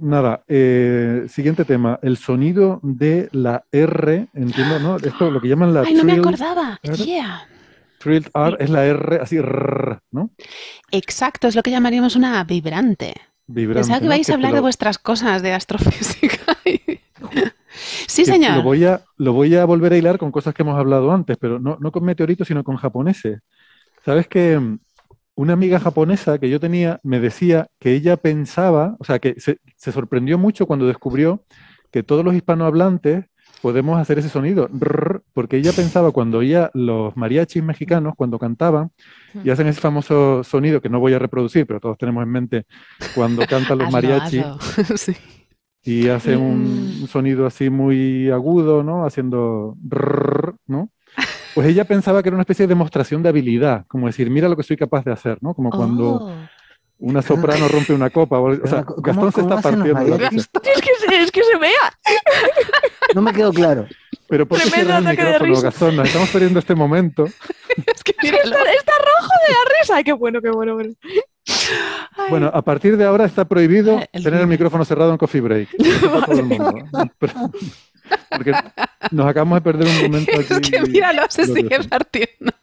nada, siguiente tema. El sonido de la R, entiendo, ¿no? Esto lo que llaman la Ay, no me trill acordaba. R. Yeah. Trilled R Sí. es la R, así, rrr, ¿no? Exacto, es lo que llamaríamos una vibrante. Pensaba Vibrante, que ¿no? vais a Que te hablar de lo, vuestras cosas de astrofísica. Sí, que señor. lo voy a volver a hilar con cosas que hemos hablado antes, pero no con meteoritos, sino con japoneses. ¿Sabes que una amiga japonesa que yo tenía me decía que ella pensaba, o sea, que se sorprendió mucho cuando descubrió que todos los hispanohablantes podemos hacer ese sonido, rrr, porque ella pensaba cuando oía los mariachis mexicanos, cuando cantaban y hacen ese famoso sonido que no voy a reproducir, pero todos tenemos en mente cuando cantan los Hazlo, mariachis hazlo. Sí. y hacen un sonido así muy agudo, ¿no? Haciendo rrr, ¿no? Pues ella pensaba que era una especie de demostración de habilidad, como decir, mira lo que soy capaz de hacer, ¿no? Como cuando Oh. una soprano rompe una copa. O sea, Gastón se ¿Cómo está hacen los partiendo de la risa. mariachis? Es que se vea. No me quedó claro. Pero ¿por qué Tremendo cierras el ataque de micrófono, risa. Gastón? Nos estamos perdiendo este momento. Es que Es que míralo. está rojo de la risa. Ay, qué bueno, qué bueno. Bueno. Ay. Bueno, a partir de ahora está prohibido El tener el vídeo. micrófono cerrado en Coffee Break. Que sepa todo el mundo. Pero- porque nos acabamos de perder un momento Es que aquí míralo, se sigue glorioso. partiendo.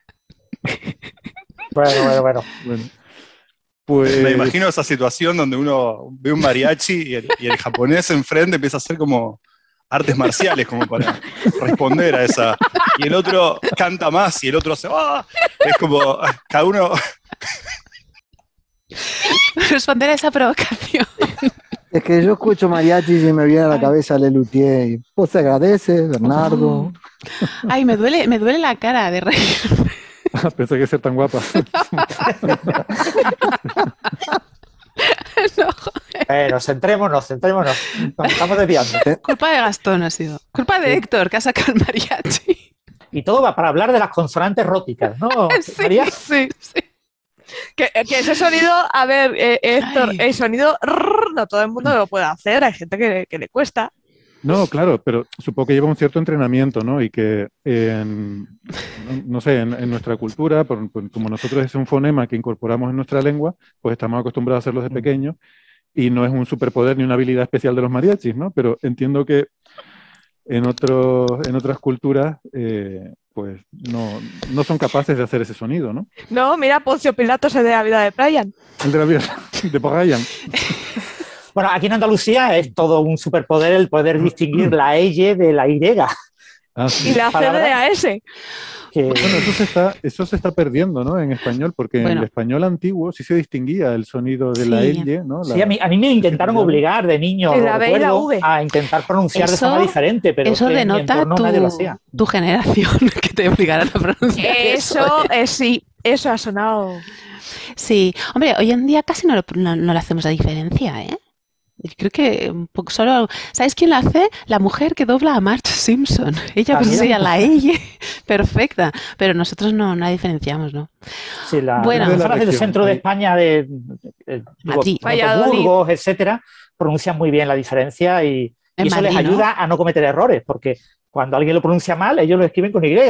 Bueno. Bueno, Me pues imagino esa situación donde uno ve un mariachi y el japonés enfrente empieza a hacer como artes marciales, como para responder a esa. Y el otro canta más y el otro hace ¡ah! Es como cada uno. Responder a esa provocación. Es que yo escucho mariachis y me viene a la Ay. cabeza Lelutier. Y pues se agradece, Bernardo. Ay, me duele la cara de reír. pensé que ser tan guapa. No, Bueno, centrémonos. Nos estamos desviando. culpa de Gastón ha sido. Culpa de Héctor, que ha sacado el mariachi. Y todo va para hablar de las consonantes róticas, ¿no, Sí, María? sí. Que ese sonido, a ver, Héctor, Ay. el sonido, no todo el mundo lo puede hacer, hay gente que le cuesta. No, claro, pero supongo que lleva un cierto entrenamiento, ¿no? Y que, no sé, en nuestra cultura, como nosotros es un fonema que incorporamos en nuestra lengua, pues estamos acostumbrados a hacerlo desde pequeños y no es un superpoder ni una habilidad especial de los mariachis, ¿no? Pero entiendo que en otras culturas, pues no son capaces de hacer ese sonido, ¿no? No, mira, Poncio Pilatos es de la vida de Brian. El de la vida de Pagayan. Bueno, aquí en Andalucía es todo un superpoder el poder distinguir la Y de la Y. Ah, Y sí. la C de Palabra. la S. Que, Bueno, eso se está perdiendo, ¿no? En español, porque en Bueno. el español antiguo sí se distinguía el sonido de la Sí. L, ¿no? sí, a mí me intentaron obligar de niño, Y lo la B y la recuerdo, V. a intentar pronunciar de Eso- forma diferente, pero Eso que en mi denota entorno nadie lo hacía. tu generación, que te obligaran a pronunciar Eso, sí, eso ha sonado. Sí, hombre, hoy en día casi no le hacemos la diferencia, ¿eh? Yo creo que un poco solo... ¿Sabes quién la hace? La mujer que dobla a Marge Simpson. Ella Ah, mira. pronuncia la L perfecta, pero nosotros no la diferenciamos, ¿no? Sí, Bueno. las personas del región, centro de ahí. España, Madrid. Valladolid. Burgos, etcétera, pronuncian muy bien la diferencia y En eso les Madrid, ¿no? ayuda a no cometer errores, porque cuando alguien lo pronuncia mal, ellos lo escriben con Y.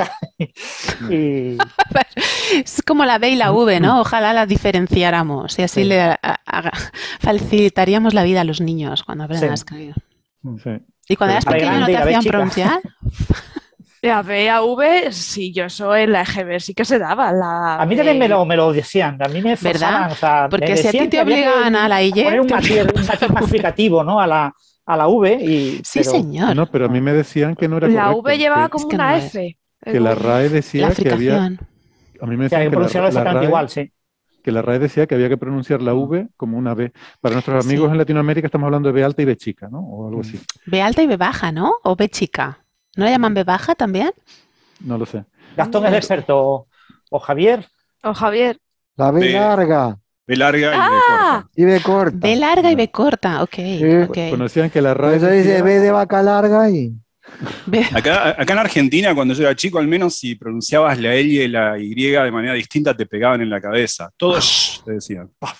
Y Es como la B y la V, ¿no? Ojalá la diferenciáramos y así Sí. facilitaríamos la vida a los niños cuando aprendan Sí. a escribir. Sí. ¿Y cuando Pero eras la B pequeño no grande y te la B hacían chica. pronunciar? La B y la V, sí, yo soy en la EGB, sí que se daba. a mí también me lo decían, a mí me forzaban, ¿Verdad? o sea, me Porque si a decían ti te que había que obligaban a la Y, poner un te matiz obligaban más explicativo, ¿no? A la V. Sí, Pero señor. No, pero a mí me decían que no era La correcto. V llevaba que, como Es que una no F. que la RAE La decía que había... fricación. A mí me o sea, decían hay que que pronunciarlo exactamente RAE, igual, sí. que la RAE decía que había que pronunciar la V como una B. Para nuestros Sí. amigos en Latinoamérica estamos hablando de B alta y B chica, ¿no? O algo así. B alta y B baja, ¿no? O B chica. ¿No la llaman B baja también? No lo sé. Gastón es el experto, o Javier. O Javier. La B B. larga B larga y B Ah, corta. y B corta. B larga y B corta, ok. ok. Bueno, decían que la Por RAE eso dice decía... B de vaca larga y... B- Acá en Argentina, cuando yo era chico, al menos si pronunciabas la L y la Y de manera distinta, te pegaban en la cabeza. Todo shh, te decían. Paf.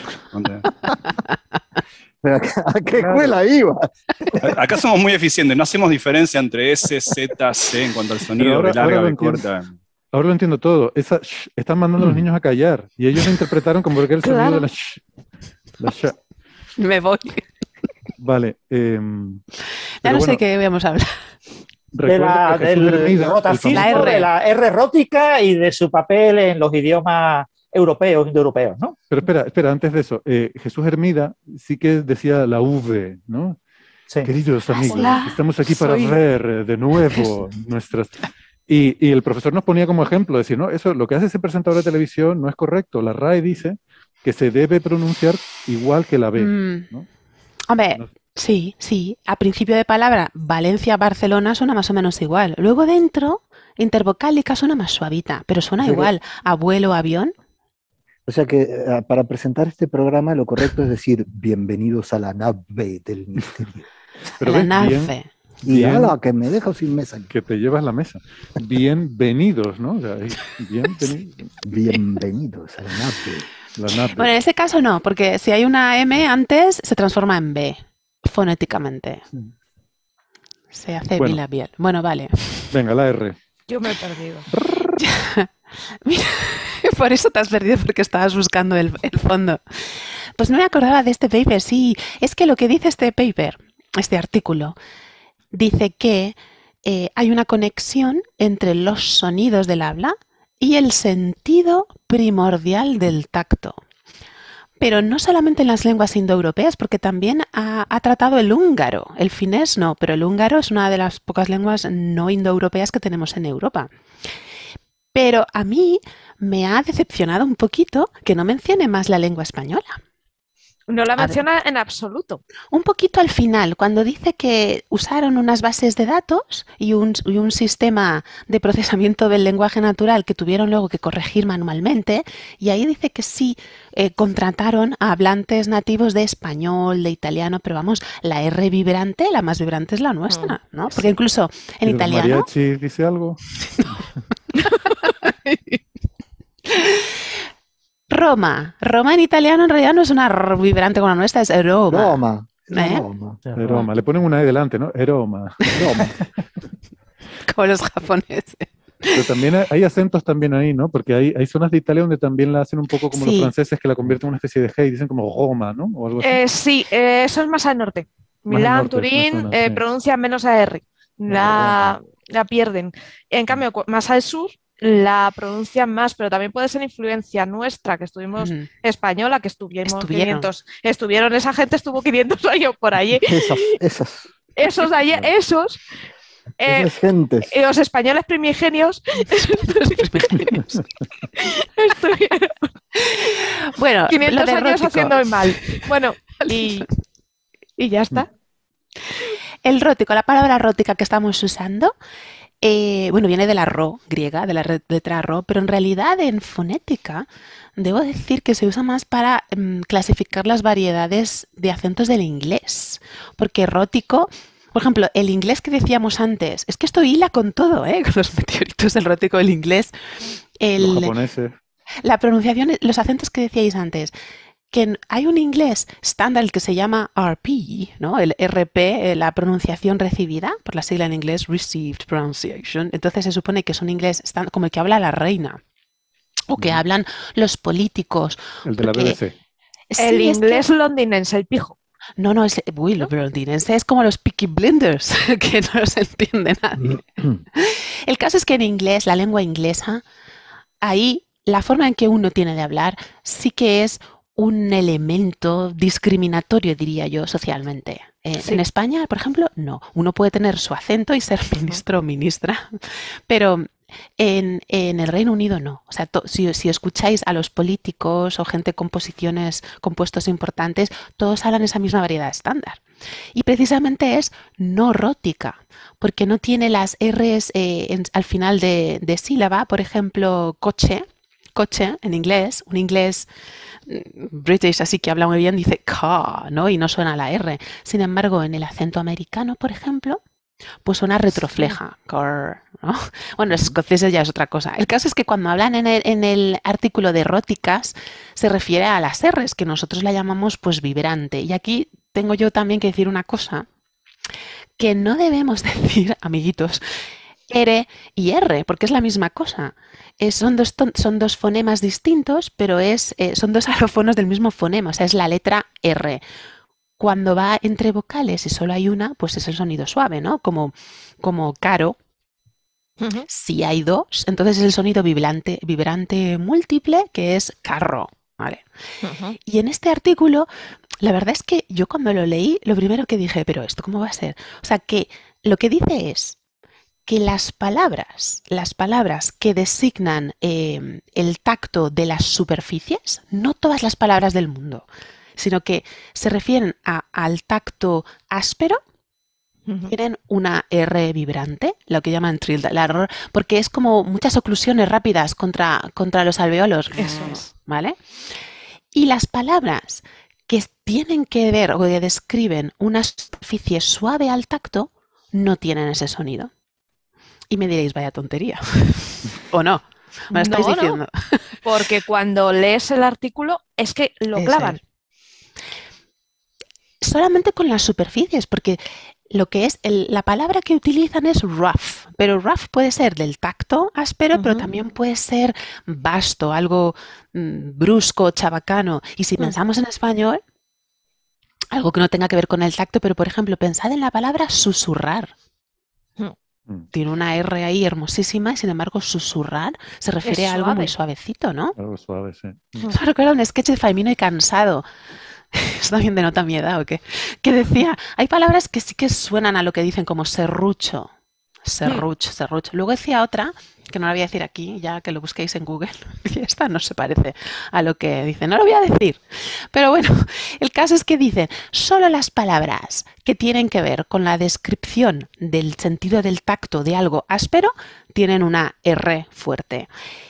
¿Pero a qué escuela iba? Acá somos muy eficientes, no hacemos diferencia entre S, Z, C en cuanto al sonido, ahora- B larga, ahora lo B entiendo. corta. Ahora lo entiendo todo. Esa están mandando a los niños a callar. Y ellos lo interpretaron como que era el sonido Claro. de la sh. La sh. Me voy. Vale. Ya Pero no sé bueno, qué vamos a hablar. recuerdo que Jesús Del Hermida, el rotacismo, La R. de la R rótica y de su papel en los idiomas europeos, indoeuropeos, ¿no? Pero espera, antes de eso, Jesús Hermida sí que decía la V, ¿no? Sí. Queridos amigos, Hola, estamos aquí para soy- ver de nuevo nuestras... Y el profesor nos ponía como ejemplo, decir, no, eso, lo que hace ese presentador de televisión no es correcto. La RAE dice que se debe pronunciar igual que la B, Mm, ¿no? hombre, No- sí. A principio de palabra, Valencia-Barcelona suena más o menos igual. Luego dentro, intervocálica suena más suavita, pero suena O sea que- igual. Abuelo, avión. O sea que para presentar este programa lo correcto es decir, bienvenidos a la nave del misterio. Pero La ves, bien, nave. Y bien ala, que me dejo sin mesa. que te llevas la mesa. Bienvenidos, ¿no? O sea, bienvenidos. Bienvenidos a la nave. La nave. Bueno, en este caso no, porque si hay una M antes, se transforma en B, fonéticamente. Se hace Bueno. bilabial. Bueno, vale. Venga, la R. Yo me he perdido. Mira, por eso te has perdido, porque estabas buscando el fondo. Pues no me acordaba de este paper, sí. Es que lo que dice este paper, este artículo, dice que hay una conexión entre los sonidos del habla y el sentido primordial del tacto. Pero no solamente en las lenguas indoeuropeas, porque también ha tratado el húngaro. El finés no, pero el húngaro es una de las pocas lenguas no indoeuropeas que tenemos en Europa. Pero a mí me ha decepcionado un poquito que no mencione más la lengua española. No la ver. menciona en absoluto. Un poquito al final, cuando dice que usaron unas bases de datos y un sistema de procesamiento del lenguaje natural que tuvieron luego que corregir manualmente, y ahí dice que sí contrataron a hablantes nativos de español, de italiano, pero vamos, la R vibrante, la más vibrante es la nuestra, ¿no? Porque incluso en ¿Y los italiano... mariachi dice algo? Roma en italiano en realidad no es una R vibrante como la nuestra, es Roma. Roma. ¿Eh? Roma. Eroma. Le ponen una E delante, ¿no? Eroma. Roma. Como los japoneses. Pero también hay acentos también ahí, ¿no? Porque hay zonas de Italia donde también la hacen un poco como los Sí. franceses, que la convierten en una especie de G y dicen como Roma, ¿no? O algo así. Sí, eso es más al norte. Más al Milán, norte, Turín, me suena, sí. pronuncian menos a R. La pierden. En cambio, más al sur la pronuncian más, pero también puede ser influencia nuestra, que estuvimos Ujú. española, que estuvieron Estuvieron. esa gente estuvo 500 años por allí. Esas Esos gentes. los españoles primigenios estuvieron Bueno, 500 lo de años rótico. haciendo el mal. Bueno, y ya está. El rótico, la palabra rótica que estamos usando, bueno, viene de la ro griega, de la letra ro, pero en realidad en fonética debo decir que se usa más para clasificar las variedades de acentos del inglés, porque rótico, por ejemplo, el inglés que decíamos antes, es que esto hila con todo, con los meteoritos del rótico del inglés, Los japoneses. la pronunciación, los acentos que decíais antes, que hay un inglés estándar que se llama RP, ¿no? El RP, la pronunciación recibida, por la sigla en inglés, Received Pronunciation. Entonces se supone que es un inglés como el que habla la reina o que hablan los políticos. El de la porque- BBC. Sí, El es que- inglés londinense, el pijo. No, uy, lo londinense es como los Peaky Blinders, que no los entiende nadie. El caso es que en inglés, la lengua inglesa, ahí la forma en que uno tiene de hablar sí que es un elemento discriminatorio, diría yo, socialmente. Sí. En España, por ejemplo, no. Uno puede tener su acento y ser ministro o ministra, pero en el Reino Unido no. O sea, si escucháis a los políticos o gente con posiciones, con puestos importantes, todos hablan esa misma variedad estándar. Y precisamente es no rótica, porque no tiene las R's al final de sílaba. Por ejemplo, coche en inglés, un inglés British así que habla muy bien, dice car, ¿no? Y no suena la R. Sin embargo, en el acento americano, por ejemplo, pues suena retrofleja, car, ¿no? Bueno, los escoceses ya es otra cosa. El caso es que cuando hablan en el artículo de róticas, se refiere a las R's, que nosotros la llamamos pues vibrante. Y aquí tengo yo también que decir una cosa, que no debemos decir, amiguitos, R y R, porque es la misma cosa. Son dos fonemas distintos, pero son dos alófonos del mismo fonema, o sea, es la letra R. cuando va entre vocales y solo hay una, pues es el sonido suave, ¿no? Como caro. Ujú. Si hay dos, entonces es el sonido vibrante múltiple, que es carro, ¿vale? Ujú. Y en este artículo, la verdad es que yo cuando lo leí, lo primero que dije, pero ¿esto cómo va a ser? O sea, que lo que dice es que las palabras que designan el tacto de las superficies, no todas las palabras del mundo, sino que se refieren al tacto áspero, Ujú. tienen una R vibrante, lo que llaman trill, porque es como muchas oclusiones rápidas contra los alveolos, Eso es. ¿vale? Y las palabras que tienen que ver o que describen una superficie suave al tacto no tienen ese sonido. Y me diréis, vaya tontería. ¿O no? Me lo estáis No, diciendo. porque cuando lees el artículo es que lo Eso clavan. Solamente con las superficies, porque lo que es la palabra que utilizan es rough, pero rough puede ser del tacto áspero, pero Ujú. también puede ser vasto, algo brusco, chabacano. Y si Mm. pensamos en español, algo que no tenga que ver con el tacto, pero por ejemplo, pensad en la palabra susurrar. Mm. Tiene una R ahí hermosísima y sin embargo susurrar se refiere Es a algo muy suave. suavecito, ¿no? Algo suave, sí. Me recuerda un sketch de Faimino y Cansado. ¿Esto también denota mi edad o qué? Que decía, hay palabras que sí que suenan a lo que dicen como serrucho. Serrucho. Luego decía otra, que no la voy a decir aquí, ya que lo busquéis en Google. Y esta no se parece a lo que dice, no lo voy a decir. Pero bueno, el caso es que dicen, solo las palabras que tienen que ver con la descripción del sentido del tacto de algo áspero tienen una R fuerte.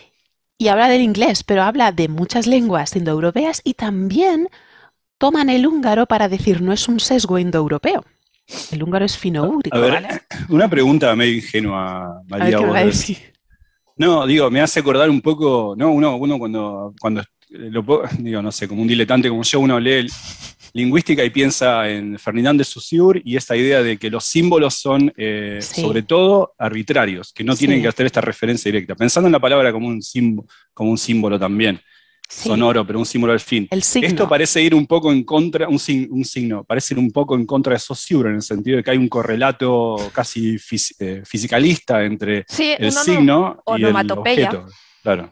Y habla del inglés, pero habla de muchas lenguas indoeuropeas y también toman el húngaro para decir no es un sesgo indoeuropeo. El húngaro es A fino-úgrico, ver, ¿vale? una pregunta medio ingenua, A ver María. qué me va a Borges. decir. No, digo, me hace acordar un poco, ¿no? Uno cuando digo, no sé, como un diletante como yo, uno lee lingüística y piensa en Ferdinand de Saussure y esta idea de que los símbolos son, Sí. sobre todo, arbitrarios, que no tienen Sí. que hacer esta referencia directa. Pensando en la palabra como un símbolo también, Sí. sonoro, pero un símbolo al fin. El signo. Esto parece ir un poco en contra, un signo, parece ir un poco en contra de Saussure, en el sentido de que hay un correlato casi fisicalista entre Sí, el una signo y el onomatopeya. objeto. Claro.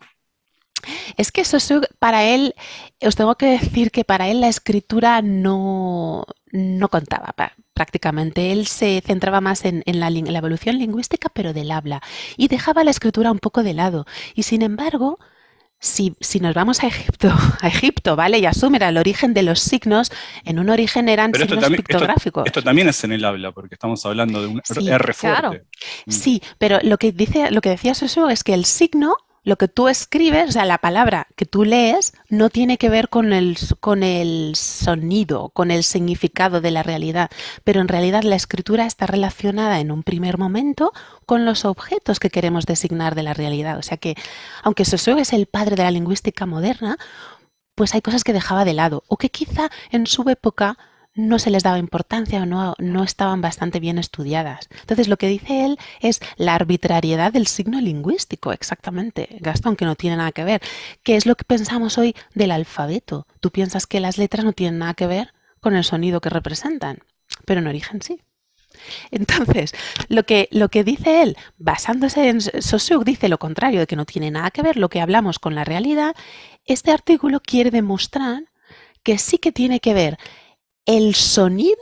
Es que Saussure, para él, os tengo que decir que para él la escritura no contaba prácticamente. Él se centraba más en la evolución lingüística, pero del habla, y dejaba la escritura un poco de lado. Y sin embargo, si nos vamos a Egipto, ¿vale? Y a Sumer, el origen de los signos, en un origen eran Pero signos pictográficos. esto también es en el habla, porque estamos hablando de un Sí, R fuerte. claro. Sí, pero lo que decía Saussure es que el signo, lo que tú escribes, o sea, la palabra que tú lees, no tiene que ver con el sonido, con el significado de la realidad, pero en realidad la escritura está relacionada en un primer momento con los objetos que queremos designar de la realidad. O sea que, aunque Saussure es el padre de la lingüística moderna, pues hay cosas que dejaba de lado, o que quizá en su época no se les daba importancia o no estaban bastante bien estudiadas. Entonces, lo que dice él es la arbitrariedad del signo lingüístico, exactamente, Gastón, que no tiene nada que ver. ¿Qué es lo que pensamos hoy del alfabeto? Tú piensas que las letras no tienen nada que ver con el sonido que representan, pero en origen sí. Entonces, lo que dice él, basándose en Saussure, dice lo contrario, de que no tiene nada que ver lo que hablamos con la realidad. Este artículo quiere demostrar que sí que tiene que ver el sonido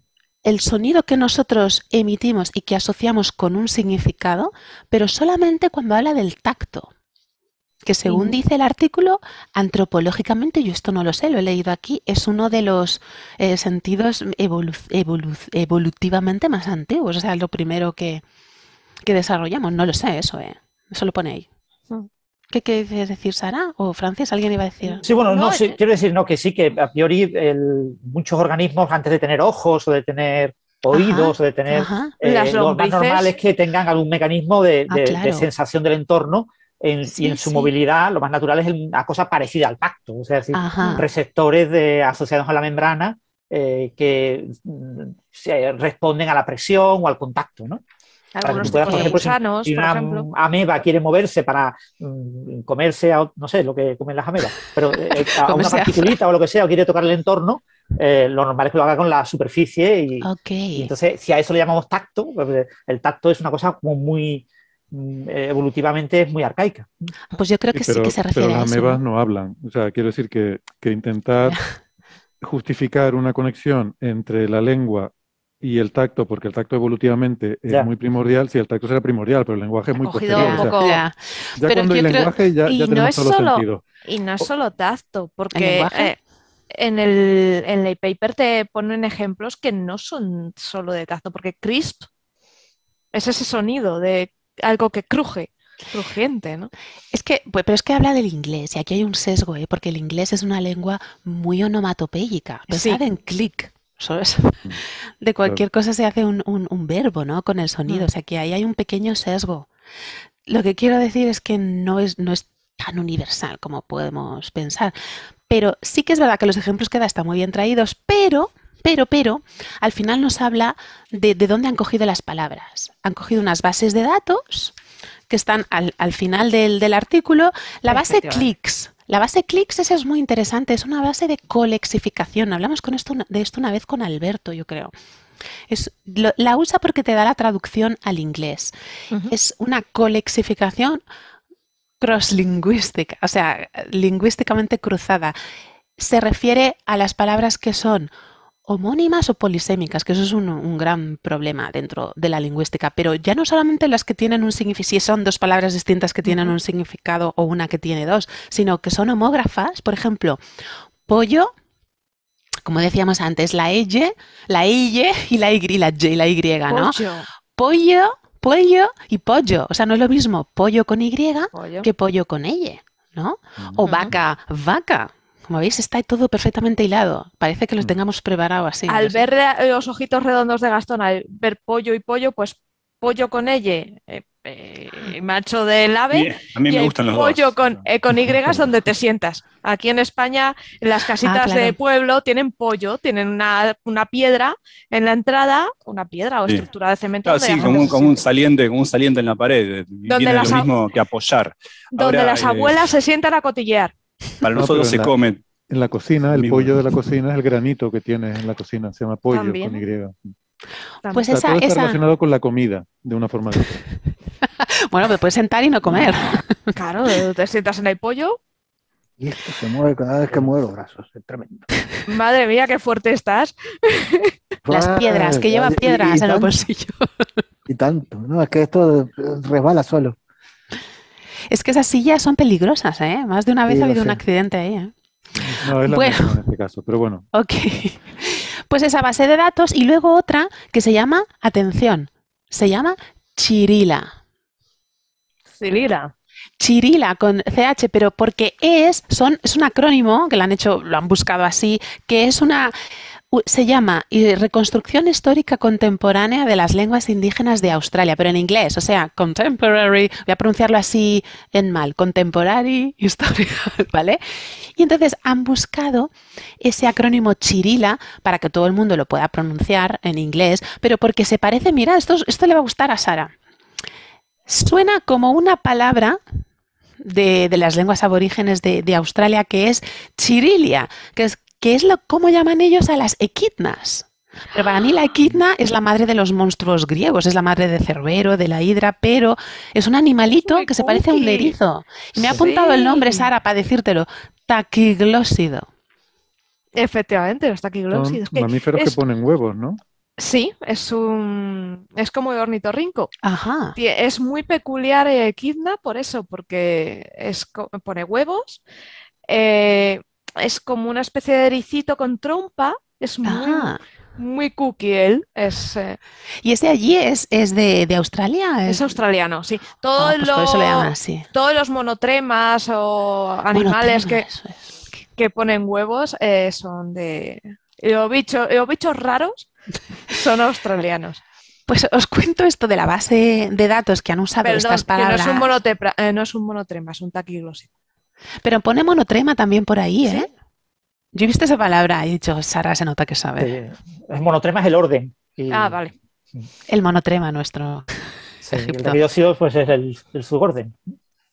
que nosotros emitimos y que asociamos con un significado, pero solamente cuando habla del tacto. Que según dice el artículo, antropológicamente, yo esto no lo sé, lo he leído aquí, es uno de los sentidos evolutivamente más antiguos, o sea, lo primero que desarrollamos. No lo sé, eso lo pone ahí. ¿Qué quieres decir, Sara? ¿O Francis? ¿Alguien iba a decir? Sí, bueno, No, sí, quiero decir que sí, que a priori muchos organismos, antes de tener ojos o de tener oídos o de tener, Las lo más lombrices. normal es que tengan algún mecanismo de claro. sensación del entorno y en su movilidad lo más natural es una cosa parecida al tacto, o sea, es decir, receptores asociados a la membrana que responden a la presión o al contacto, ¿no? Algunos Para que tú puedas, por gusanos, si por una ejemplo. ameba quiere moverse para comerse, no sé, lo que comen las amebas, pero a una particulita o lo que sea, o quiere tocar el entorno, lo normal es que lo haga con la superficie y entonces si a eso le llamamos tacto, pues el tacto es una cosa como muy evolutivamente es muy arcaica. Pues yo creo que sí que se refiere pero a las eso. amebas no hablan. O sea, quiero decir que intentar justificar una conexión entre la lengua y el tacto, porque el tacto evolutivamente es muy primordial, sí, el tacto será primordial, pero el lenguaje es muy posterior. Un poco... ya cuando hay lenguaje ya tenemos todos los sentidos. Y no es solo tacto, porque en el paper te ponen ejemplos que no son solo de tacto, porque crisp es ese sonido de algo que cruje, crujiente, ¿no? Pero es que habla del inglés, y aquí hay un sesgo, porque el inglés es una lengua muy onomatopéyica. Pensad en click. De cualquier cosa se hace un verbo, ¿no? Con el sonido. O sea que ahí hay un pequeño sesgo. Lo que quiero decir es que no es tan universal como podemos pensar. Pero sí que es verdad que los ejemplos que da están muy bien traídos, pero al final nos habla de dónde han cogido las palabras. Han cogido unas bases de datos que están al final del artículo. La base clics. La base clics esa es muy interesante, es una base de colexificación. Hablamos de esto una vez con Alberto, yo creo. La usa porque te da la traducción al inglés. Es una colexificación crosslingüística, o sea, lingüísticamente cruzada. Se refiere a las palabras que son homónimas o polisémicas, que eso es un gran problema dentro de la lingüística, pero ya no solamente las que tienen un significado, si son dos palabras distintas que tienen un significado o una que tiene dos, sino que son homógrafas. Por ejemplo, pollo, como decíamos antes, la y y la y, ¿no? Pollo y pollo, o sea, no es lo mismo pollo con y que pollo con ella, ¿no? O vaca. Como veis, está todo perfectamente hilado. Parece que los tengamos preparado así. Al ver los ojitos redondos de Gastón, al ver pollo y pollo, pues pollo con ella, macho del ave. A mí me gustan los pollo dos. con Y es donde te sientas. Aquí en España, en las casitas de pueblo, tienen pollo, tienen una piedra en la entrada, una piedra o estructura de cemento. Claro, sí, como un saliente en la pared. Donde viene lo mismo que apoyar. Donde ahora, las abuelas se sientan a cotillear. Para nosotros se come. En la cocina, el pollo de la cocina es el granito que tienes en la cocina, se llama pollo con Y. Pues todo está relacionado con la comida, de una forma u otra. Bueno, te puedes sentar y no comer. Claro, te sientas en el pollo. Y esto se mueve cada vez que mueve los brazos, es tremendo. Madre mía, qué fuerte estás. Las piedras, que lleva piedras en el bolsillo. Y tanto, ¿no? Es que esto resbala solo. Es que esas sillas son peligrosas, ¿eh? Más de una vez ha habido un accidente ahí, ¿eh? No, es la misma en este caso, pero bueno. Ok. Pues esa base de datos y luego otra que se llama, atención, se llama Chirila. Chirila con CH, pero porque es un acrónimo que lo han buscado así, que se llama Reconstrucción Histórica Contemporánea de las Lenguas Indígenas de Australia, pero en inglés, o sea, Contemporary, voy a pronunciarlo así en mal, Contemporary History, ¿vale? Y entonces han buscado ese acrónimo Chirila para que todo el mundo lo pueda pronunciar en inglés, pero porque se parece, mira, esto le va a gustar a Sara. Suena como una palabra de las lenguas aborígenes de Australia que es chirilia, que es cómo llaman ellos a las equidnas. Pero para mí la equidna es la madre de los monstruos griegos, es la madre de Cerbero, de la hidra, pero es un animalito que se parece a un erizo. Y me ha apuntado el nombre, Sara, para decírtelo, taquiglósido. Efectivamente, los taquiglósidos. Son mamíferos que ponen huevos, ¿no? Sí, es como el ornitorrinco. Ajá. Es muy peculiar equidna por eso, porque pone huevos. Es como una especie de ericito con trompa, es muy cookie él. ¿Y ese allí es de Australia? Es australiano, sí. Por eso le llaman así. Todos los monotremas o animales que ponen huevos son de... Los bichos raros son australianos. Pues os cuento esto de la base de datos que han usado estas palabras. Que no es un monotrema, es un taquiglósido. Pero pone monotrema también por ahí, ¿eh? ¿Sí? Yo he visto esa palabra y he dicho, Sara se nota que sabe. El monotrema es el orden. Vale. El monotrema nuestro. Sí, el taquiglósido pues es el suborden.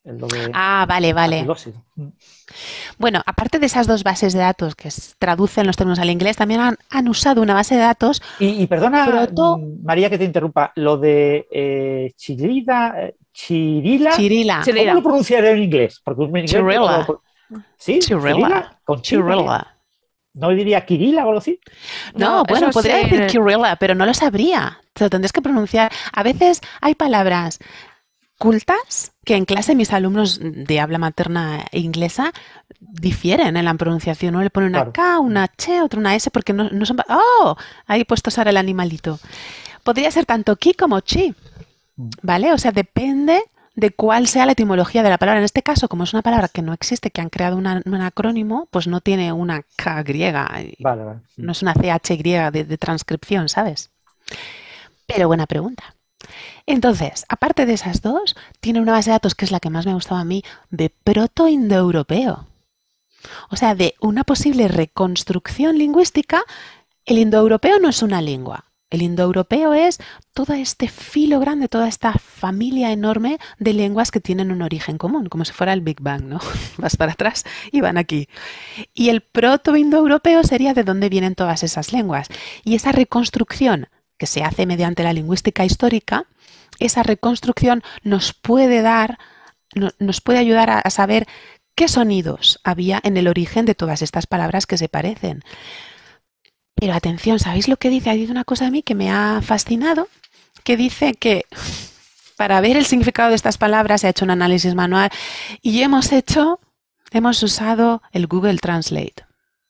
Vale. Bueno, aparte de esas dos bases de datos que traducen los términos al inglés, también han usado una base de datos. Y perdona, María, que te interrumpa, lo de Chirila. ¿Cómo lo pronunciaré en inglés? Porque en inglés Chirila. ¿Sí? Chirila. Con Chirila. ¿No diría Kirila o algo así? No, bueno, podría decir Kirilla, pero no lo sabría. Te lo tendrías que pronunciar. A veces hay palabras cultas que en clase mis alumnos de habla materna inglesa difieren en la pronunciación. Uno le pone una K, una Ch, otro una S, porque no son... ¡Oh! Ahí puestos ahora el animalito. Podría ser tanto ki como chi, ¿vale? O sea, depende de cuál sea la etimología de la palabra. En este caso, como es una palabra que no existe, que han creado un acrónimo, pues no tiene una K griega. Vale. No es una CH griega de transcripción, ¿sabes? Pero buena pregunta. Entonces, aparte de esas dos, tiene una base de datos que es la que más me ha gustado a mí, de proto-indoeuropeo. O sea, de una posible reconstrucción lingüística. El indoeuropeo no es una lengua. El indoeuropeo es todo este filo grande, toda esta familia enorme de lenguas que tienen un origen común, como si fuera el Big Bang, ¿no? Vas para atrás y van aquí. Y el proto-indoeuropeo sería de dónde vienen todas esas lenguas. Y esa reconstrucción que se hace mediante la lingüística histórica, esa reconstrucción nos puede ayudar a saber qué sonidos había en el origen de todas estas palabras que se parecen. Pero atención, ¿sabéis lo que dice? Ha dicho una cosa a mí que me ha fascinado, que dice que para ver el significado de estas palabras se ha hecho un análisis manual y hemos usado el Google Translate.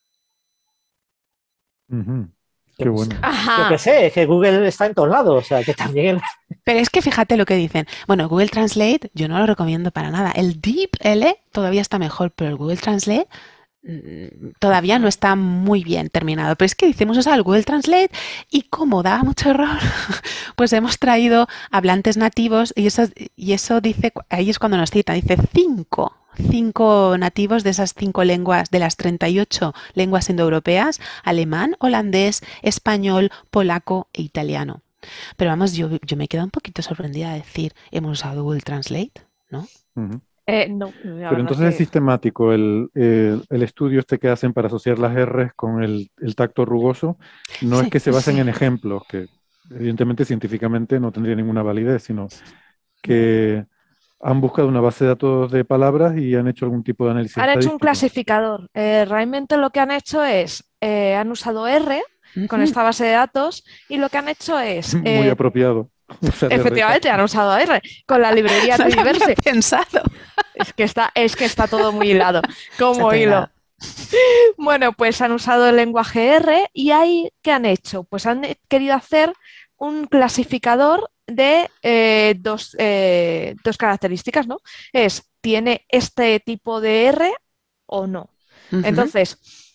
Qué bueno. Yo qué sé, es que Google está en todos lados, o sea, que también... Pero es que fíjate lo que dicen. Bueno, Google Translate yo no lo recomiendo para nada. El DeepL todavía está mejor, pero el Google Translate todavía no está muy bien terminado. Pero es que hemos usado el Google Translate y como daba mucho error, pues hemos traído hablantes nativos y eso dice, ahí es cuando nos cita, dice 5 nativos de esas 5 lenguas, de las 38 lenguas indoeuropeas: alemán, holandés, español, polaco e italiano. Pero vamos, yo me he quedado un poquito sorprendida de decir, hemos usado Google Translate, ¿no? No. Pero entonces es sistemático el estudio este que hacen para asociar las R's con el tacto rugoso. No es que se basen en ejemplos, que evidentemente científicamente no tendría ninguna validez, sino que han buscado una base de datos de palabras y han hecho algún tipo de análisis estadístico. Han hecho un clasificador. Realmente lo que han hecho es, han usado R con esta base de datos y lo que han hecho es... Muy apropiado. Efectivamente, han usado R con la librería Triverse. Pensado. Es que está todo muy hilado, como hilo. Bueno, pues han usado el lenguaje R y ahí, ¿qué han hecho? Pues han querido hacer un clasificador de dos características, ¿no? ¿Tiene este tipo de R o no? Entonces,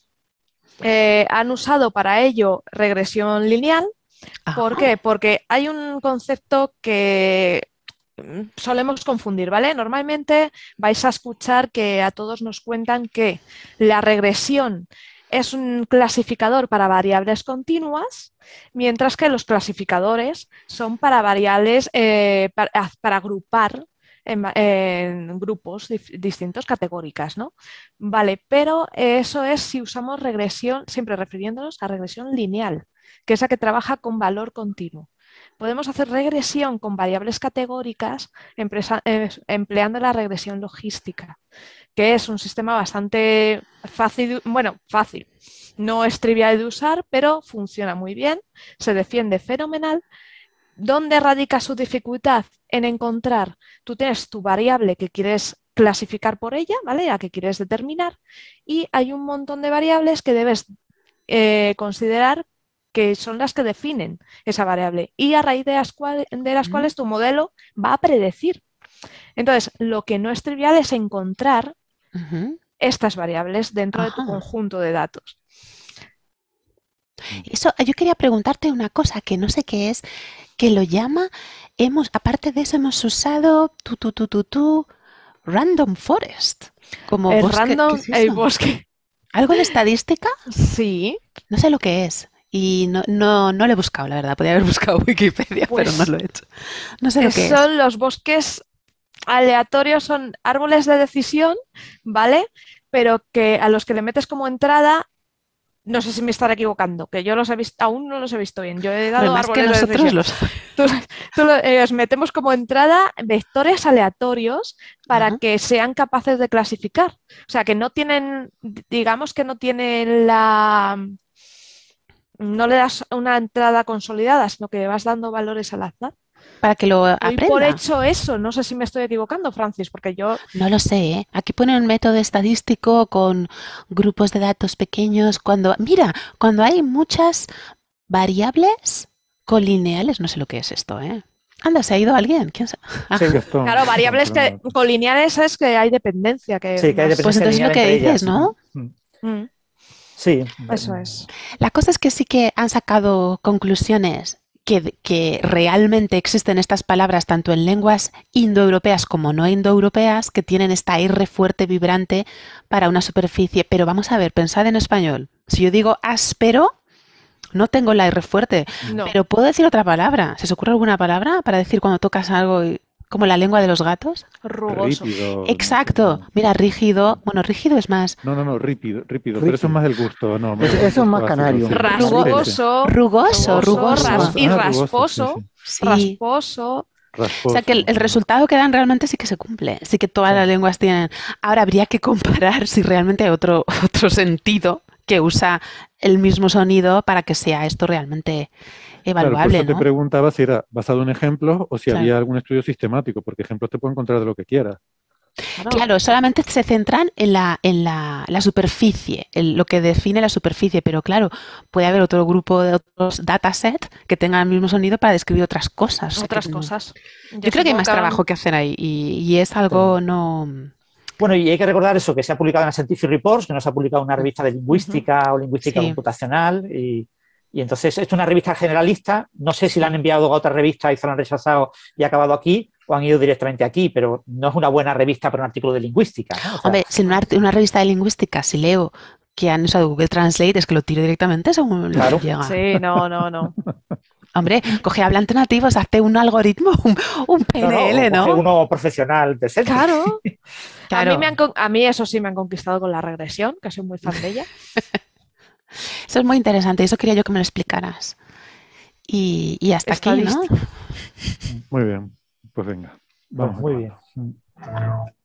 han usado para ello regresión lineal. ¿Por qué? Porque hay un concepto que solemos confundir, ¿vale? Normalmente vais a escuchar que a todos nos cuentan que la regresión es un clasificador para variables continuas, mientras que los clasificadores son para variables, para agrupar en grupos distintos, categóricas, ¿no? Vale, pero eso es si usamos regresión, siempre refiriéndonos a regresión lineal, que es la que trabaja con valor continuo. Podemos hacer regresión con variables categóricas empleando la regresión logística, que es un sistema bastante fácil, fácil. No es trivial de usar, pero funciona muy bien, se defiende fenomenal. ¿Dónde radica su dificultad? En encontrar, tú tienes tu variable que quieres clasificar por ella, ¿vale? La que quieres determinar, y hay un montón de variables que debes considerar que son las que definen esa variable y a raíz de las cuales tu modelo va a predecir. Entonces, lo que no es trivial es encontrar estas variables dentro de tu conjunto de datos. Eso, yo quería preguntarte una cosa que no sé qué es, que lo llama, aparte de eso hemos usado Random Forest. Como el bosque, random, ¿qué es el eso? bosque. ¿Algo de estadística? Sí. No sé lo que es. Y no lo he buscado, la verdad. Podría haber buscado Wikipedia, Pues, pero no lo he hecho. No sé lo que es. Son los bosques aleatorios son árboles de decisión, ¿vale? Pero que a los que le metes como entrada, no sé si me estaré equivocando, que yo los he visto, aún no los he visto bien. Yo he dado más árboles que nosotros de decisión. Os metemos como entrada vectores aleatorios para que sean capaces de clasificar. O sea, que no tienen, digamos que no tienen no le das una entrada consolidada, sino que vas dando valores al azar. Para que lo aprenda. Doy por hecho eso, no sé si me estoy equivocando, Francis, porque yo... No lo sé, ¿eh? Aquí pone un método estadístico con grupos de datos pequeños. Cuando hay muchas variables colineales, no sé lo que es esto, ¿eh? Anda, ¿se ha ido alguien? ¿Quién sabe? Sí, claro, variables colineales es que hay dependencia. Sí, que hay dependencia. Pues entonces es lo que dices, ¿no? Sí. Eso es. La cosa es que sí que han sacado conclusiones que realmente existen estas palabras tanto en lenguas indoeuropeas como no indoeuropeas que tienen esta R fuerte vibrante para una superficie. Pero vamos a ver, pensad en español. Si yo digo áspero, no tengo la R fuerte, pero puedo decir otra palabra. ¿Se os ocurre alguna palabra para decir cuando tocas algo como la lengua de los gatos? Rugoso. Rípido, exacto. Mira, rígido. Bueno, rígido es más. No, rípido. Pero eso es más del gusto, ¿no? Eso es más canario. Rugoso. Y rasposo. Sí. Rasposo. O sea que el resultado que dan realmente sí que se cumple, sí que todas las lenguas tienen. Ahora habría que comparar si realmente hay otro sentido que usa el mismo sonido para que sea esto realmente evaluable. Claro, por eso ¿no? te preguntaba si era basado en ejemplos o si había algún estudio sistemático, porque ejemplos te puedo encontrar de lo que quieras. Claro, solamente se centran en la superficie, lo que define la superficie, pero claro, puede haber otro grupo de otros dataset que tengan el mismo sonido para describir otras cosas. Yo creo que hay más trabajo que hacer ahí y es algo no... Bueno, y hay que recordar eso, que se ha publicado en la Scientific Reports, que no se ha publicado en una revista de lingüística o lingüística computacional, y entonces es una revista generalista. No sé si la han enviado a otra revista y se la han rechazado y ha acabado aquí, o han ido directamente aquí, pero no es una buena revista para un artículo de lingüística, ¿no? O sea, hombre, si una revista de lingüística, si leo que han usado Google Translate, es que lo tiro directamente según lo que llega. Sí, no. Hombre, coge hablantes nativos, hace un algoritmo, un PNL, ¿no? Coge uno profesional decente. Claro. Claro. A mí eso sí me han conquistado con la regresión, que soy muy fan de ella. Eso es muy interesante, eso quería yo que me lo explicaras. Y hasta aquí, ¿no? Muy bien, pues venga. Vamos. Muy bien.